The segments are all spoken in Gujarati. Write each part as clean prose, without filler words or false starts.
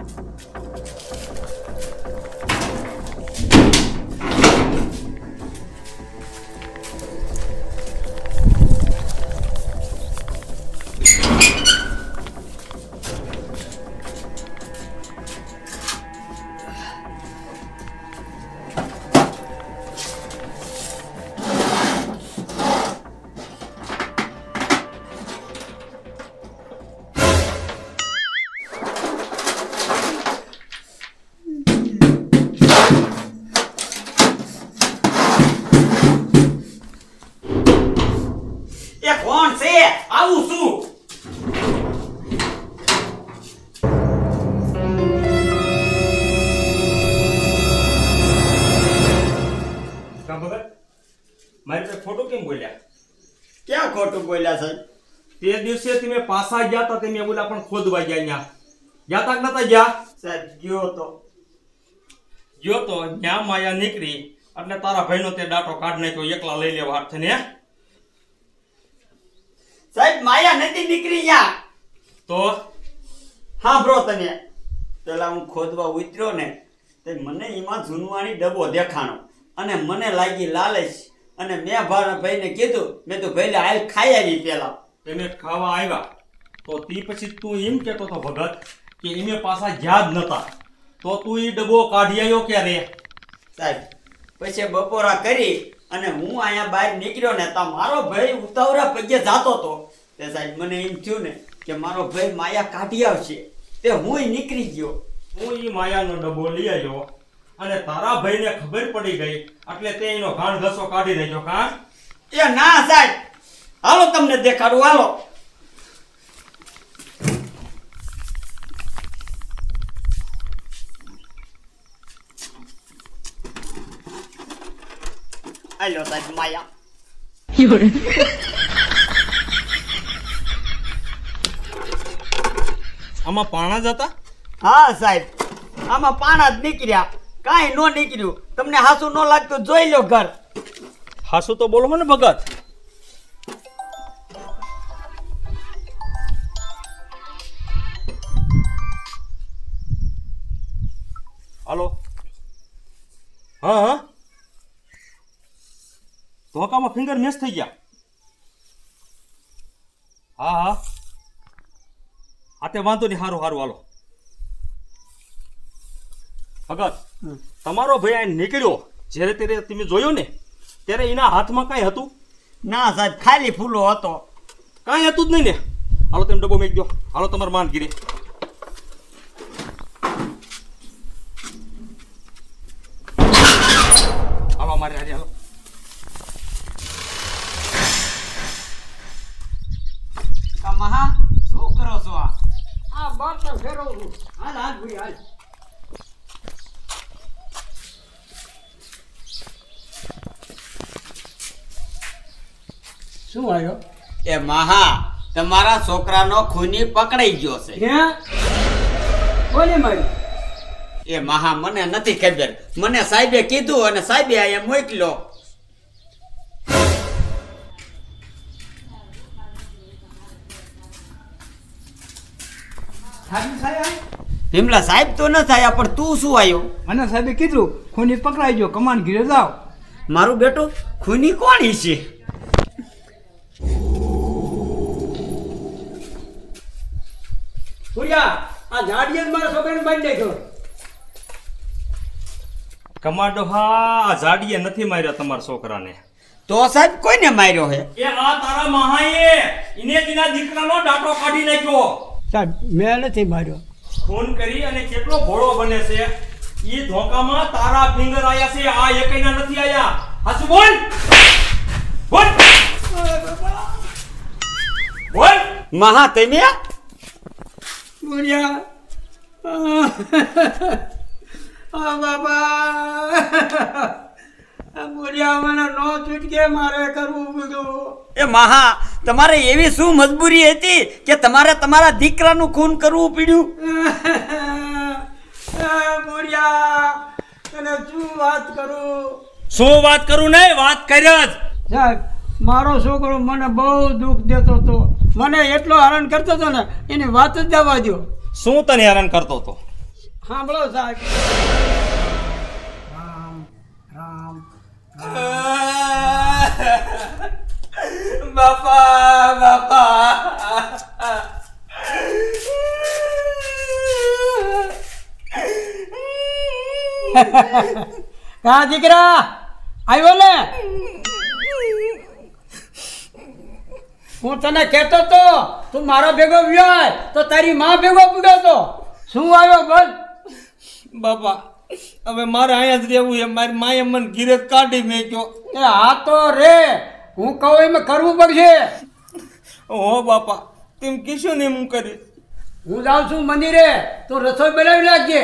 પાસા ગયા તા તમે બોલા પણ ખોદવા ગયા ન્યા ગયા તા નતા ગયા સાહેબ ગયો તો ન્યા માયા નીકળી એટલે તારા ભાઈનો તે ડાટો કાઢ નાખ્યો એકલા લઈ લેવા હાથ ને સાહેબ માયા નથી નીકળી ન્યા તો સાંભળો તમે પેલા હું ખોદવા ઉતર્યો ને તે મને એમાં જૂનવાણી ડબ્બો દેખાણો અને મને લાગી લાલચ અને મેં ભાઈને કીધું મેં તો ભાઈ હાલ ખાઈ આવી પેલા એને ખાવા આવ્યા તો તી પછી તું એમ કેતો તો ભગત કે એને પાછા યાદ નતા તો તું ઈ ડબ્બો કાઢી આવ્યો ક્યારે સાહેબ પછી બપોરા કરી અને હું અહીંયા બહાર નીકળ્યો ને તો મારો ભાઈ ઉતાવળા પગે જાતો તો તે સાહેબ મને એમ થયું ને કે મારો ભાઈ માયા કાઢી આવશે તે હું નીકળી ગયો હું ઈ માયાનો ડબ્બો લઈ આવ્યો અને તારા ભાઈને ખબર પડી ગઈ એટલે તે એનો ઘાણ ઘસો કાઢી નાખ્યો કાં એ ના સાહેબ હાલો તમને દેખાડું હાલો હાલો સાહેબ માયા આમાં પાણા જ હતા હા સાહેબ આમાં પાણા જ નીકળ્યા કાંઈ નો નીકળ્યું તમને હાસુ ન લાગતું જોઈ લો ઘર હાસુ તો બોલો ને ભગત હાલો હા હા ધોકામાં ફિંગર મેચ થઈ ગયા હા હા આતે વાંધો નહીં હારું હારું હાલો ભગત તમારો ભાઈ આ નીકળ્યો જ્યારે ત્યારે તમે જોયો ને ત્યારે એના હાથમાં કાંઈ હતું ના સાહેબ ખાલી ફૂલો હતો કાંઈ હતું જ નહીં ને હાલો તમે ડબ્બો મેક દો હાલો તમારે માંદગીરી હાલો મારે હારે હાલો મહા શું કરો છો આ બર્તન ફેરવું છું હાલ હાલ ભૂરી હાલ શું આવ્યો એ મહા તમારા છોકરાનો ખૂની પકડાઈ ગયો છે કોને માર્યો એ મહા મને નથી ખબર મને સાહેબે કીધું અને સાહેબે અહીંયા મોકલ્યો ભીમલા સાહેબ તો ન થાય પણ તું શું આવ્યો મને સાહેબે કીધું ખૂની પકડાઈ ગયો કમાન ઘીરે જાઓ મારું બેટું ખૂની કોણ છે આ ઝાડીએ મારા છોકરાને બાંધી નાખ્યો કમાડો હા ઝાડીએ નથી માર્યો તમારા છોકરાને તો સાહેબ કોઈને માર્યો હે એ આ તારા મહાએ ઇને દિના દીકરાનો ડાટો કાઢી નાખ્યો સાહેબ મેં નથી માર્યો ફોન કરી અને કેટલો ભોળો બને છે ઈ ધોકામાં તારા ફિંગર આયા છે આ એકઈના નથી આયા હાસુ બોલ બોલ બોલ મહા તમે બોલ્યા આ બાબા બોલ્યા મને નો છૂટકે મારે કરવું બધું એ મહા તમારે એવી શું મજબૂરી હતી કે તમારે તમારા દીકરાનું ખૂન કરવું પડ્યું બોલ્યા તને શું વાત કરું નહીં વાત કર્યો જ સાહેબ મારો છોકરો મને બહુ દુઃખ દેતો હતો મને એટલો હેરાન કરતો હતો ને એની વાત જ જવા દો શું તને હેરાન કરતો હતો સાંભળો સાહેબ. રામ રામ બાપા બાપા કા દીકરા આવ્યો ને? હું તને કહેતો તો તું મારા ભેગો વ્યાય તો તારી માં ભેગો પડ્યો તો. શું આવ્યો બોલ? બાપા હવે મારે અહીંયા જ રહેવું છે. મારી માએ મને ઘીરે કાઢી મેક્યો. એ હા તો રે, હું કહું એમ કરવું પડશે. હો બાપા તેમ કીશું ને હું કરીશ. હું જાઉં છું મંદિરે, તો રસોઈ બનાવી નાખજે.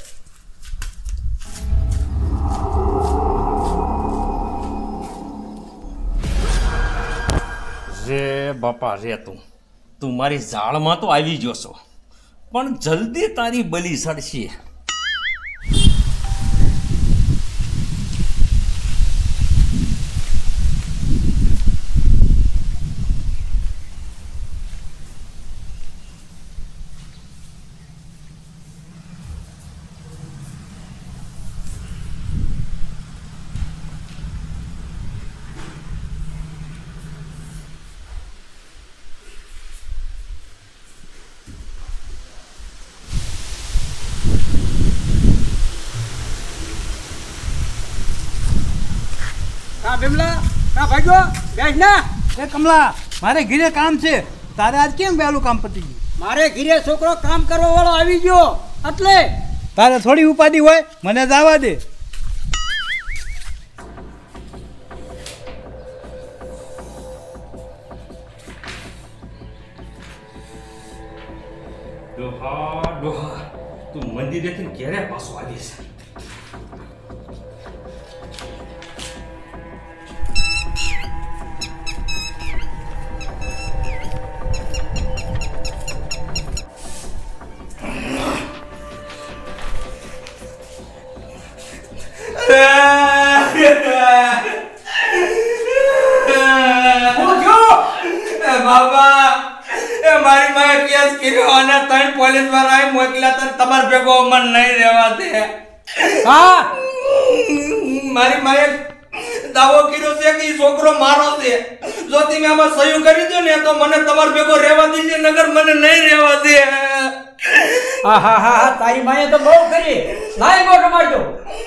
રે બાપા રે, તું મારી ઝાડમાં તો આવી ગયો છો, પણ જલ્દી તારી બલી સડશે. કા ભીમલા, કા ભાગ્યો, બેસ ના. એ કમલા, મારે ઘીરે કામ છે. તારે આજ કેમ વહેલું કામ પતી ગયું? મારે ઘીરે છોકરો કામ કરવા વાળો આવી ગયો એટલે. તારે થોડી ઉપાધિ હોય, મને જવા દે. ડોહા ડોહા, તું મંદિરેથી ક્યારે પાછો આવીશ? બાબા મારી માએ કેસ કર્યો અને 3 પોલીસ વાળા મોકલ્યા તને તમાર ભેગો મન નહીં રહેવા દે. હા, મારી માએ દાવો કર્યો છે કે ઈ છોકરો મારો છે. જો તમે આમાં સહી કરી દો ને તો મને તમાર ભેગો રહેવા દેજે, નગર મને નહીં રહેવા દે. હા હા હા, તારી માએ તો બહુ કરી. લાય ગોઠ મારજો.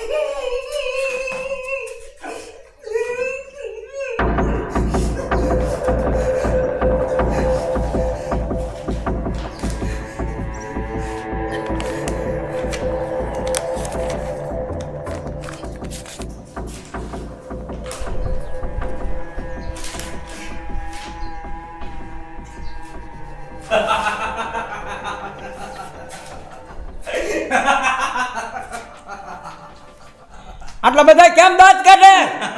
આટલા બધા કેમ દાંત કાઢે?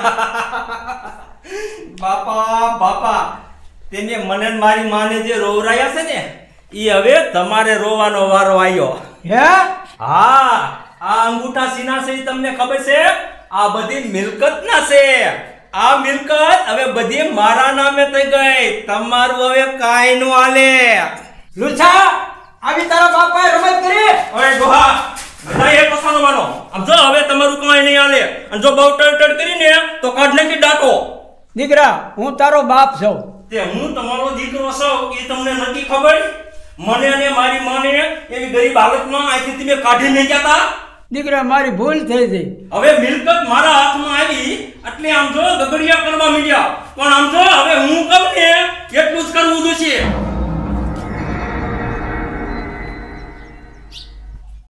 બાપા બાપા, તેને મને ને મારી માને જે રોવરાયા છે ને, ઈ હવે તમારે રોવાનો વારો આવ્યો. હે? હા, આ અંગૂઠા સીના છે ઈ તમને ખબર છે? આ બધી મિલકત ના છે. આ મિલકત હવે બધી મારા નામે થઈ ગઈ. તમારું હવે કાઈ નું હાલે. લુછા, આવી તારા બાપાએ રમત કરી? ઓય ડોહા, બધા એક પસાનો માનો. આમ જો હવે તમારું કાઈ નહીં હાલે. અને જો બહુ ટડ કરીને તો કાઢ નાખી દાટો. દીકરા, હું તારો બાપ છું. તે હું તમારો દીકરો છું એ તમને નથી ખબર? મને અને મારી માને એવી ગરીબ હાલતમાં અહીંથી તમે કાઢી નહીં જતા. દીકરા, મારી ભૂલ થઈ ગઈ. હવે મિલકત મારા હાથમાં આવી એટલે આમ જો ગગડિયા કરવા માંડ્યા. પણ આમ જો હવે હું કહું ને એટલું જ કરવું જોઈશે.